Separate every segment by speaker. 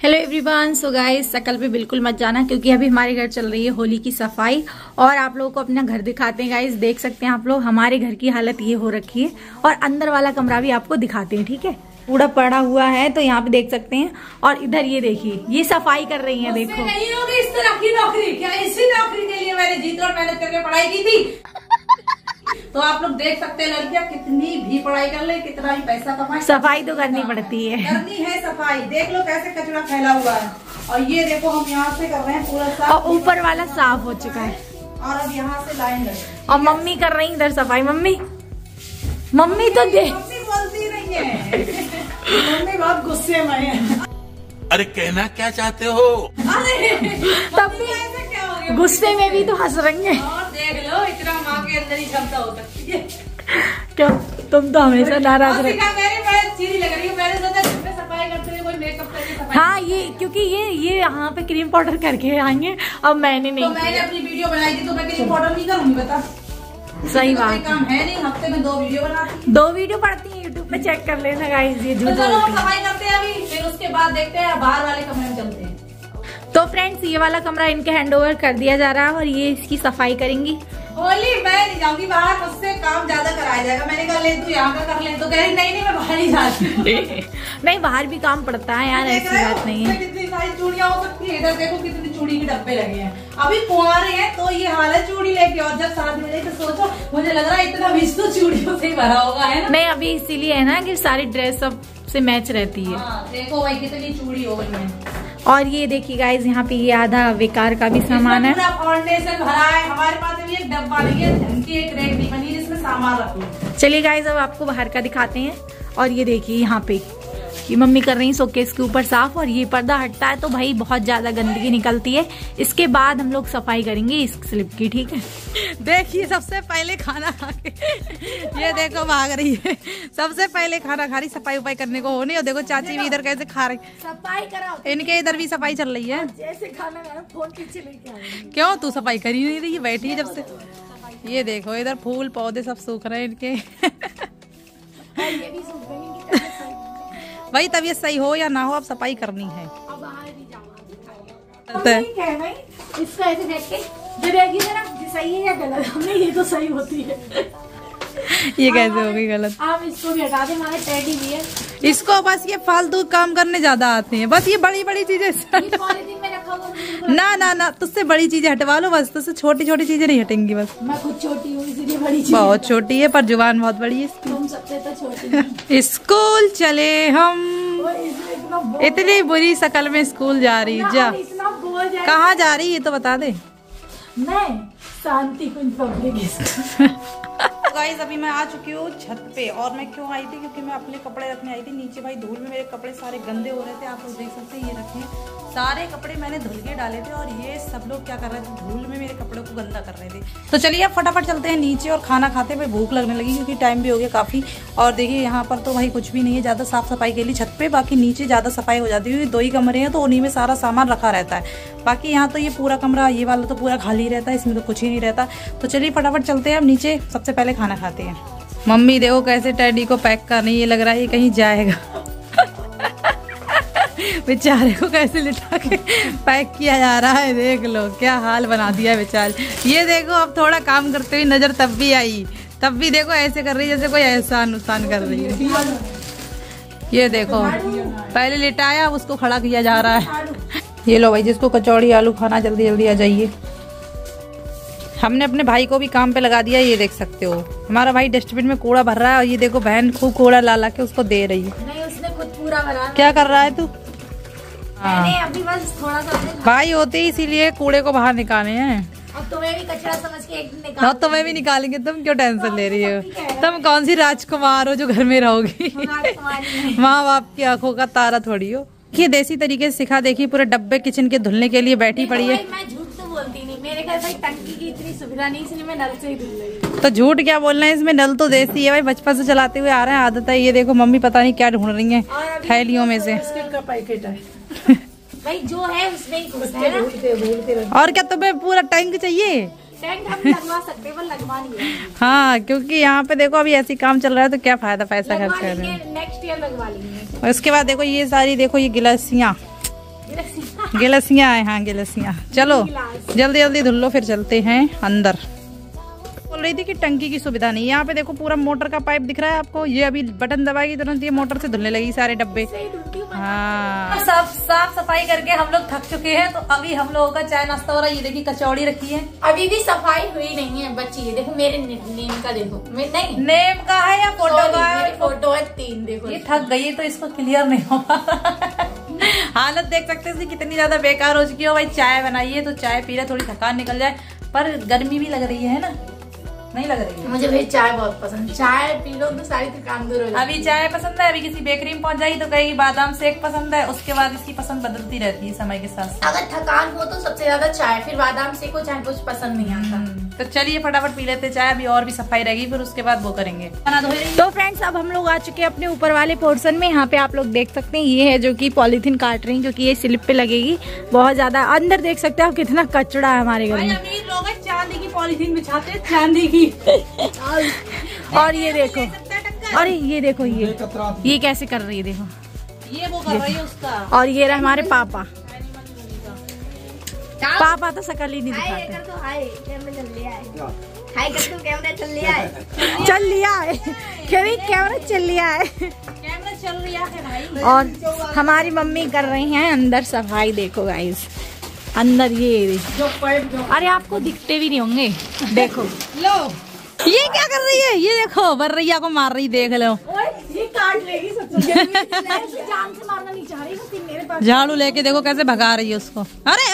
Speaker 1: Hello everyone. So guys, शकल पे बिल्कुल मत जाना क्योंकि अभी हमारे घर चल रही है होली की सफाई और आप लोगों को अपना घर दिखाते हैं। गाइस देख सकते हैं आप लोग, हमारे घर की हालत ये हो रखी है और अंदर वाला कमरा भी आपको दिखाते हैं। ठीक है, पूरा पड़ा हुआ है तो यहाँ पे देख सकते हैं। और इधर ये देखिए, ये सफाई कर रही है। देखो
Speaker 2: नहीं होगी इस तरह की नौकरी, क्या इसी नौकरी के लिए मैंने जीत और मेहनत करके पढ़ाई की थी। तो आप लोग देख सकते हैं लड़कियां कितनी भी पढ़ाई कर ले, कितना भी पैसा कमाए,
Speaker 1: सफाई तो करनी पड़ती है।
Speaker 2: करनी है सफाई। देख लो कैसे कचरा फैला हुआ है। और ये देखो हम यहाँ से कर रहे हैं पूरा साफ,
Speaker 1: और ऊपर वाला साफ हो चुका है
Speaker 2: और अब यहाँ से लाइन लगे
Speaker 1: और मम्मी कर रही इधर सफाई। मम्मी तो देख,
Speaker 2: मम्मी बोलती नहीं है। मम्मी बहुत गुस्से में है।
Speaker 3: अरे कहना क्या चाहते हो?
Speaker 2: अरे
Speaker 1: तब भी
Speaker 2: ऐसा क्या हो गया?
Speaker 1: गुस्से में भी तो हंस रही है।
Speaker 2: और देख लो इतना माँ के अंदर ही क्षमता हो सकती है।
Speaker 1: क्यों, तुम तो हमेशा नाराज रहे।
Speaker 2: मेरे चीनी लग रही है। मैंने सोचा घर में सफाई करते हुए कोई मेकअप करके सफाई।
Speaker 1: हाँ, ये क्योंकि ये यहाँ पे क्रीम पाउडर करके आएंगे। अब मैंने नहीं
Speaker 2: तो मैंने अपनी वीडियो बनाई थी तो मैं क्रीम पाउडर नहीं करूंगी, बता।
Speaker 1: सही
Speaker 2: तो
Speaker 1: बात
Speaker 2: कोई काम है नहीं, हफ्ते में 2 वीडियो बनाती।
Speaker 1: 2 वीडियो पड़ती है, यूट्यूब पे चेक कर लेना गाइस। ये
Speaker 2: तो
Speaker 1: झूठ
Speaker 2: चलो हम
Speaker 1: बोलती है।
Speaker 2: सफाई करते हैं अभी, फिर उसके बाद देखते हैं बाहर वाले कमरे में चलते हैं।
Speaker 1: तो फ्रेंड्स, ये वाला कमरा इनके हैंडओवर कर दिया जा रहा है और ये इसकी सफाई करेंगी।
Speaker 2: होली मैं नहीं जाऊंगी बाहर, मुझसे काम ज्यादा कराया जाएगा। मैंने कहा ले तू यहाँ का कर ले, तो कह रही नहीं मैं बाहर ही जाती।
Speaker 1: नहीं, बाहर भी काम पड़ता है यार, ऐसी बात नहीं है।
Speaker 2: कितनी सारी चूड़ियां हो सकती है। इधर देखो कितनी चूड़ी के डब्बे लगे हैं। अभी कुंवारे हैं तो ये हाल है चूड़ी लेके, और जब शादी हो जाए तो सोचो, मुझे लग रहा है इतना विश तो चूड़ियों से ही भरा होगा, है ना।
Speaker 1: नहीं, अभी इसीलिए है ना कि सारी ड्रेस सब से मैच रहती है।
Speaker 2: हाँ, देखो भाई कितनी चूड़ी हो गई है।
Speaker 1: और ये देखिए गाइस, यहाँ पे ये आधा बेकार का भी सामान है।
Speaker 2: पूरा फाउंडेशन भरा है। हमारे पास भी एक डब्बा नहीं है, ढंग की एक रैक नहीं बनी जिसमें सामान रखो।
Speaker 1: चलिए गाइस, अब आपको बाहर का दिखाते हैं। और ये देखिए यहाँ पे ये मम्मी कर रही है शोकेस के ऊपर साफ, और ये पर्दा हटता है तो भाई बहुत ज्यादा गंदगी निकलती है। इसके बाद हम लोग सफाई करेंगे इस स्लिप की। ठीक है,
Speaker 2: देखिए सबसे पहले खाना खा के ये देखो भाग रही है। सबसे पहले खाना खा रही, सफाई उपाई करने को हो नहीं। और देखो चाची भी इधर कैसे खा रही,
Speaker 1: सफाई कराओ।
Speaker 2: इनके इधर भी सफाई चल रही है।
Speaker 1: जैसे खाना खाना फोन पीछे लेके आएंगे।
Speaker 2: क्यों तू सफाई कर ही नहीं रही है, बैठी है जब से। ये देखो इधर फूल पौधे सब सूख रहे हैं इनके।
Speaker 1: ये भी सूखेंगे।
Speaker 2: भाई तबीयत सही हो या ना हो, अब सफाई करनी है।
Speaker 1: अब बाहर भी जाओ भाई, इसको ऐसे देख के जो देखिए जरा ये सही है या गलत। हमने ये तो सही होती है।
Speaker 2: ये कैसे हो गई गलत?
Speaker 1: आप इसको भी हटा दें, हमारे टेडी भी है।
Speaker 2: इसको बस ये फालतू काम करने ज्यादा आते हैं। बस ये बड़ी बड़ी चीजें
Speaker 1: पॉलिथीन में रखा हुआ
Speaker 2: ना तुझसे बड़ी चीजें हटवा लो बस। तुझसे छोटी छोटी चीजें नहीं हटेंगी बस।
Speaker 1: मैं खुद छोटी हूँ इसीलिए बड़ी चीज।
Speaker 2: बहुत छोटी है पर जुबान बहुत बड़ी है इसकी।
Speaker 1: तुम सबसे तो छोटी।
Speaker 2: स्कूल चले हम, इतनी बुरी शक्ल में स्कूल जा रही। जा, कहाँ जा रही है तो बता दे।
Speaker 1: मैं Shanti Kunj public school.
Speaker 2: Guys अभी मैं आ चुकी हूँ छत पे। और मैं क्यों आई थी, क्योंकि मैं अपने कपड़े रखने आई थी नीचे। भाई धूल में मेरे कपड़े सारे गंदे हो रहे थे। आप लोग देख सकते हैं, ये रखे सारे कपड़े मैंने धुल के डाले थे और ये सब लोग क्या कर रहे थे, धूल में मेरे कपड़ों को गंदा कर रहे थे। तो चलिए अब फटाफट चलते हैं नीचे और खाना खाते हुए। भूख लगने लगी क्योंकि टाइम भी हो गया काफी। और देखिए यहाँ पर तो भाई कुछ भी नहीं है ज्यादा साफ सफाई के लिए छत पे। बाकी नीचे ज्यादा सफाई हो जाती है, 2 ही कमरे हैं तो उन्हीं में सारा सामान रखा रहता है। बाकी यहाँ तो ये पूरा कमरा, ये वाला तो पूरा खाली रहता है, इसमें तो कुछ ही नहीं रहता। तो चलिए फटाफट चलते हैं अब नीचे, सबसे पहले खाना खाते हैं। मम्मी देखो कैसे टेडी को पैक कर रही है, लग रहा है ये कहीं जाएगा। बेचारे को कैसे लिटा के पैक किया जा रहा है, देख लो क्या हाल बना दिया है बेचारे। ये देखो अब थोड़ा काम करते हुए नजर तब भी आई, तब भी देखो ऐसे कर रही है जैसे कोई एहसान उसान कर रही है। ये देखो पहले लिटाया, उसको खड़ा किया जा रहा है। ये लो भाई, जिसको कचौड़ी आलू खाना जल्दी जल्दी आ जाइए। हमने अपने भाई को भी काम पे लगा दिया, ये देख सकते हो। हमारा भाई डस्टबिन में कूड़ा भर रहा है और ये देखो बहन खूब कूड़ा ला ला के उसको दे रही है।
Speaker 1: नहीं, उसने खुद पूरा भरा।
Speaker 2: क्या कर रहा है तू?
Speaker 1: मैंने अभी बस थोड़ा सा
Speaker 2: भाई होते ही इसीलिए कूड़े को बाहर निकाले हैं।
Speaker 1: अब तुम्हें भी कचरा समझ के एक दिन निकाल।
Speaker 2: हाँ तुम्हें भी निकालेंगे, तुम क्यों टेंशन ले रही हो? तुम कौन सी राजकुमार हो जो घर में रहोगी? माँ बाप की आंखों का तारा थोड़ी हो। ये देसी तरीके से सिखा। देखिए पूरे डब्बे किचन के धुलने के लिए बैठी पड़ी है।
Speaker 1: मैं झूठ तो बोलती नहीं, मेरे घर भाई टंकी की इतनी सुविधा नहीं, इसलिए मैं नल से ही धुल रही।
Speaker 2: तो झूठ क्या बोलना है, इसमें नल तो देसी है भाई, बचपन से चलाते हुए आ रहे हैं, आदत है। ये देखो मम्मी पता नहीं क्या ढूंढ रही है थैलियों में से।
Speaker 1: बिस्किट का पैकेट है भाई, जो है उसमें ही खुश है ना।
Speaker 2: और क्या तुम्हें पूरा टैंक चाहिए?
Speaker 1: टैंक हम लगवा सकते हैं, पर लगवा नहीं है।
Speaker 2: हाँ क्योंकि यहाँ पे देखो अभी ऐसी काम चल रहा है तो क्या फायदा पैसा खर्च कर रहे हैं।
Speaker 1: नेक्स्ट ईयर लगवा लेंगे।
Speaker 2: और उसके बाद देखो ये सारी, देखो ये गिलासियाँ, गिलसियाँ आए, हाँ गिलसियाँ। चलो जल्दी जल्दी धुल लो, फिर चलते हैं अंदर। बोल रही थी कि टंकी की सुविधा नहीं। यहाँ पे देखो पूरा मोटर का पाइप दिख रहा है आपको, ये अभी बटन दबाएगी तुरंत ये मोटर से धुलने लगी सारे डब्बे। हाँ,
Speaker 1: साफ सफाई करके हम लोग थक चुके हैं, तो अभी हम लोगों का चाय नाश्ता हो रहा है। ये देखिए कचौड़ी रखी है, अभी भी सफाई हुई नहीं है, बची है। देखो मेरे नेम का, देखो नहीं
Speaker 2: नेम का है या फोटो का है?
Speaker 1: फोटो है 3। देखो
Speaker 2: ये थक गई है तो इसको क्लियर नहीं होगा। हालत देख सकते हैं कितनी ज्यादा बेकार हो चुकी है। भाई चाय बनाइए तो चाय पी रहे, थोड़ी थकान निकल जाए, पर गर्मी भी लग रही है ना, नहीं लग रही है?
Speaker 1: मुझे भाई चाय बहुत पसंद, चाय पी लो तो सारी थकान दूर हो जाती है।
Speaker 2: अभी चाय पसंद है, अभी किसी बेकरी में पहुंच जाएगी तो कहीं बादाम शेक पसंद है, उसके बाद इसकी पसंद बदलती रहती है समय के साथ।
Speaker 1: अगर थकान हो तो सबसे ज्यादा चाय, फिर बादाम शेक हो, चाहे कुछ पसंद नहीं आता।
Speaker 2: तो चलिए फटाफट पी लेते चाय, अभी और भी सफाई रहेगी, फिर उसके बाद वो करेंगे।
Speaker 1: तो फ्रेंड्स अब हम लोग आ चुके हैं अपने ऊपर वाले पोर्शन में। यहाँ पे आप लोग देख सकते हैं ये है जो कि पॉलीथीन काट रही है, क्योंकि ये स्लिप पे लगेगी बहुत ज्यादा। अंदर देख सकते हैं आप कितना कचड़ा है हमारे घर में।
Speaker 2: अमीर लोग चांदी की पॉलीथीन बिछाते हैं, चांदी की।
Speaker 1: और ये देखो, और ये देखो ये कैसे कर रही है, देखो
Speaker 2: ये वो कर रही है उसका।
Speaker 1: और ये रहे हमारे पापा तो शकल ही नहीं दिखाते। चल लिया है कैमरा चल लिया है,
Speaker 2: कैमरा चल रहा है भाई।
Speaker 1: और हमारी मम्मी कर रही हैं अंदर सफाई। देखो गाइस अंदर ये अरे आपको दिखते भी नहीं होंगे, देखो
Speaker 2: लो ये क्या कर रही है, ये देखो बर्रैया को मार रही, देख लो
Speaker 1: ये काट लेगी जान से मारना नहीं चाह रही मेरे पास।
Speaker 2: झाड़ू लेके देखो कैसे भगा रही है उसको। अरे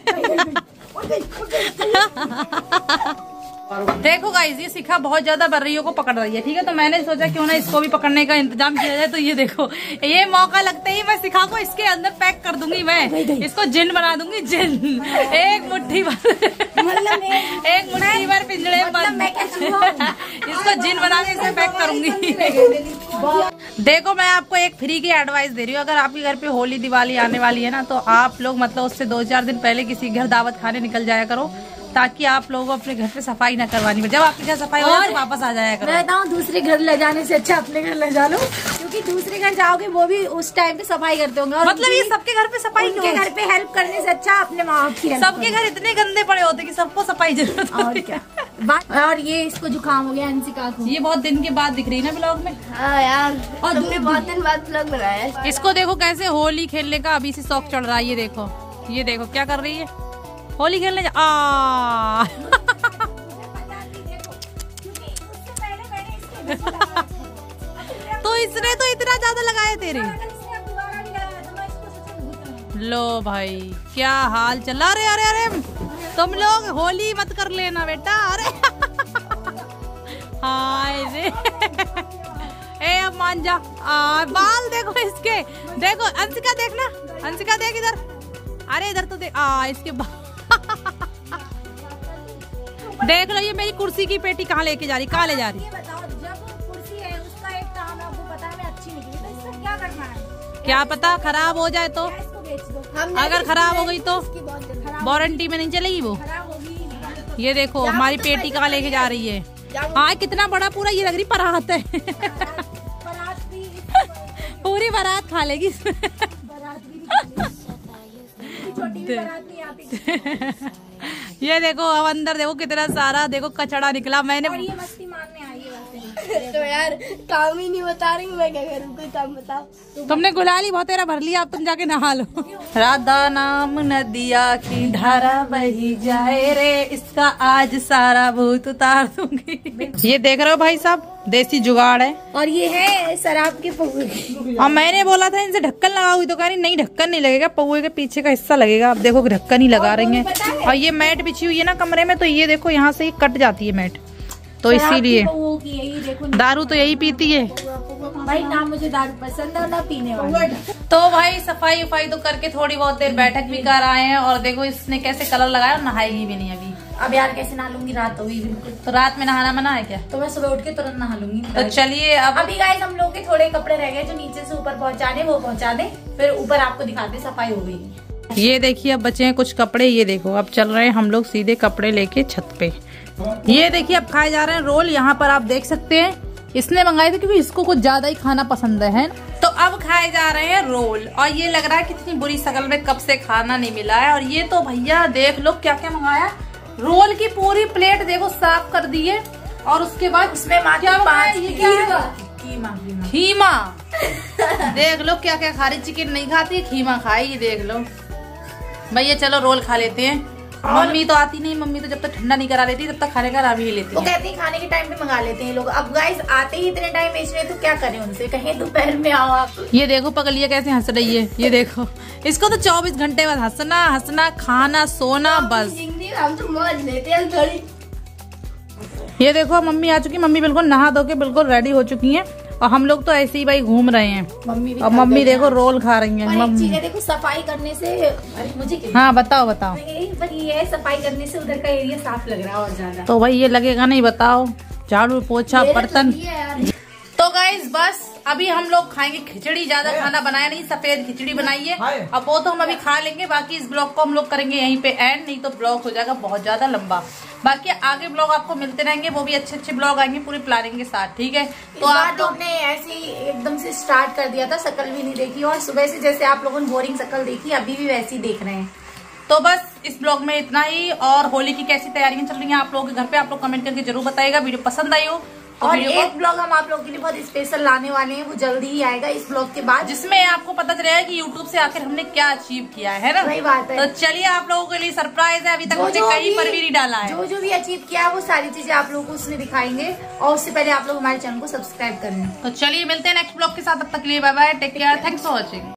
Speaker 2: देखो गाइस ये शिखा बहुत ज्यादा बर्रियों को पकड़ रही है, ठीक है। तो मैंने सोचा क्यों ना इसको भी पकड़ने का इंतजाम किया जाए। तो ये देखो, ये मौका लगते ही मैं शिखा को इसके अंदर पैक कर दूंगी, मैं इसको जिन बना दूंगी, जिन। एक मुट्ठी भर पिंजड़े में इसको जिन बना के इसे पैक करूंगी। देखो मैं आपको एक फ्री की एडवाइस दे रही हूँ, अगर आपके घर पे होली दिवाली आने वाली है ना, तो आप लोग मतलब उससे 2-4 दिन पहले किसी घर दावत खाने निकल जाया करो, ताकि आप लोगों को अपने घर पे सफाई ना करवानी पड़े। जब आपके घर सफाई हो जाए तो वापस आ जाया करो।
Speaker 1: मैं बताऊँ दूसरे घर ले जाने से अच्छा अपने घर ले जा लो, क्योंकि दूसरे घर जाओगे वो भी उस टाइम पे सफाई करते होंगे।
Speaker 2: मतलब ये सबके घर पे सफाई,
Speaker 1: उनके घर पे हेल्प करने से अच्छा अपने माँ बाप की।
Speaker 2: सबके घर इतने गंदे पड़े होते कि सबको सफाई जरूरत
Speaker 1: और क्या। और ये इसको जुकाम हो गया अंशिका को,
Speaker 2: ये बहुत दिन के बाद दिख रही है ना ब्लॉग में।
Speaker 1: हाँ यार, और तुमने बहुत दिन बाद ब्लॉग बनाया।
Speaker 2: इसको देखो कैसे होली खेलने का अभी से शौक चढ़ रहा है। ये देखो क्या कर रही है, होली खेलने तो इसने तो इतना ज्यादा लगाया तेरे। लो भाई क्या हाल चला। अरे अरे अरे तुम लोग होली मत कर लेना बेटा। अरे हाय रे ए अब मान जा। बाल देखो इसके, देखो अंशिका देखना, अंशिका देख इधर, अरे इधर तो देख इसके बाल। देख लो ये मेरी कुर्सी की पेटी कहाँ लेके जा रही, कहाँ ले जा रही।
Speaker 1: ये बताओ जब कुर्सी है उसका एक काम आपको पता है अच्छी निकली, तो इससे क्या करना है?
Speaker 2: क्या पता खराब हो जाए तो,
Speaker 1: इसको बेच दो।
Speaker 2: अगर खराब हो गई तो वारंटी में नहीं चलेगी वो। ये देखो हमारी पेटी कहाँ लेके जा रही है। हाँ कितना बड़ा पूरा ये लग रही परात है। पूरी बारात खा लेगी। ये देखो अब अंदर देखो कितना सारा देखो कचड़ा निकला। मैंने
Speaker 1: और ये मस्ती मारने आई है वैसे।
Speaker 4: तो यार काम ही नहीं बता रही, मैं क्या करूँ, कोई काम बताओ।
Speaker 2: तुमने गुलाली बहुत तेरा भर लिया, अब तुम जाके नहा लो। राधा नाम नदिया की धारा बही जाए रे, इसका आज सारा भूत उतार दूंगी। ये देख रहे हो भाई साहब, देसी जुगाड़ है।
Speaker 1: और ये है शराब के पौवे।
Speaker 2: और मैंने बोला था इनसे ढक्कन लगा हुई, तो कह रही नहीं ढक्कन नहीं लगेगा, पौवे के पीछे का हिस्सा लगेगा। अब देखो ढक्कन ही लगा रही है। और ये मैट बिछी हुई है ना कमरे में, तो ये देखो यहाँ से ही कट जाती है मैट, तो इसीलिए दारू तो यही पीती है
Speaker 1: भाई। ना मुझे दारू पसंद है ना पीने वाला।
Speaker 2: तो भाई सफाई उफाई तो करके थोड़ी बहुत देर बैठक भी कर आए हैं। और देखो इसने कैसे कलर लगाया, नहाएगी भी नहीं अभी।
Speaker 1: अब यार कैसे नहा लूंगी, रात होगी बिल्कुल।
Speaker 2: तो रात में नहाना मना है क्या?
Speaker 1: तो मैं सुबह उठ के तुरंत नहा लूंगी।
Speaker 2: तो चलिए अब
Speaker 1: अभी गाइस हम लोग के थोड़े कपड़े रह गए जो नीचे से ऊपर पहुंचाने, वो पहुंचा दे, फिर ऊपर आपको दिखाते सफाई हो गई।
Speaker 2: ये देखिए अब बचे हैं कुछ कपड़े। ये देखो अब चल रहे हैं हम लोग सीधे कपड़े लेके छत पे। ये देखिए अब खाए जा रहे हैं रोल। यहाँ पर आप देख सकते हैं इसने मंगाए थे क्योंकि इसको कुछ ज्यादा ही खाना पसंद है। तो अब खाए जा रहे हैं रोल, और ये लग रहा है कितनी बुरी शक्ल में कब से खाना नहीं मिला है। और ये तो भैया देख लो क्या क्या मंगाया, रोल की पूरी प्लेट देखो साफ कर दी है, और उसके बाद उसमें क्या खीमा देख लो क्या क्या खा रही, चिकन नहीं खाती खीमा खाई, देख लो भैया। चलो रोल खा लेते हैं। मम्मी तो आती नहीं, मम्मी तो जब तक ठंडा नहीं करा लेती तब तक खाने का नाम ही नहीं लेती।
Speaker 1: वो कहती है खाने के टाइम पे मंगा लेते हैं लोग। अब गाइस आते ही इतने टाइम बेच रहे हैं तो क्या करें उनसे, कहें दोपहर में आओ आप।
Speaker 2: ये देखो पगलिया कैसे हंस रही है, ये देखो इसको तो 24 घंटे बाद हंसना हंसना खाना सोना बस।
Speaker 4: हम तो मौज लेते हैं थोड़ी।
Speaker 2: ये देखो मम्मी आ चुकी, मम्मी बिल्कुल नहा धो के बिल्कुल रेडी हो चुकी हैं, और हम लोग तो ऐसे ही भाई घूम रहे हैं। और मम्मी देखो रोल खा रही हैं।
Speaker 1: मम्मी देखो सफाई करने से, अरे मुझे
Speaker 2: हाँ बताओ बताओ।
Speaker 1: पर ये है सफाई करने से उधर का एरिया साफ लग रहा है और ज्यादा।
Speaker 2: तो भाई ये लगेगा नहीं, बताओ झाड़ू पोछा बर्तन। तो गाइस बस अभी हम लोग खाएंगे खिचड़ी, ज्यादा खाना बनाया नहीं, सफेद खिचड़ी बनाई है। अब वो तो हम अभी खा लेंगे, बाकी इस ब्लॉग को हम लोग करेंगे यहीं पे एंड, नहीं तो ब्लॉग हो जाएगा बहुत ज्यादा लंबा। बाकी आगे ब्लॉग आपको मिलते रहेंगे, वो भी अच्छे अच्छे ब्लॉग आएंगे पूरी प्लानिंग के साथ, ठीक है। तो आप लोग
Speaker 1: ने ऐसे ही एकदम से स्टार्ट कर दिया था, शक्ल भी नहीं देखी, और सुबह से जैसे आप लोगों ने बोरिंग शक्ल देखी अभी भी वैसी देख रहे हैं।
Speaker 2: तो बस इस ब्लॉग में इतना ही। और होली की कैसी तैयारियां चल रही हैं आप लोगों के घर पे, आप लोग कमेंट करके जरूर बताइएगा। वीडियो पसंद आई हो तो
Speaker 1: और एक ब्लॉग हम आप लोगों के लिए बहुत स्पेशल लाने वाले हैं, वो जल्दी ही आएगा इस ब्लॉग के बाद,
Speaker 2: जिसमें आपको पता चलेगा कि YouTube से आखिर हमने क्या अचीव किया है ना।
Speaker 1: वही बात है।
Speaker 2: तो चलिए आप लोगों के लिए सरप्राइज है, अभी तक हमने कहीं पर भी नहीं डाला है।
Speaker 1: जो भी अचीव किया है वो सारी चीजें आप लोगों को उसमें दिखाएंगे, और उससे पहले आप लोग हमारे चैनल को सब्सक्राइब करें।
Speaker 2: तो चलिए मिलते हैं नेक्स्ट ब्लॉग के साथ, तब तक के लिए bye bye, take care, thanks for watching.